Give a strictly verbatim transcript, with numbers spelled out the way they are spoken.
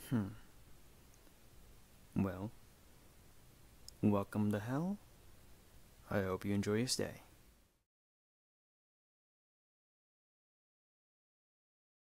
Hmm. Well, welcome to hell. I hope you enjoy your stay.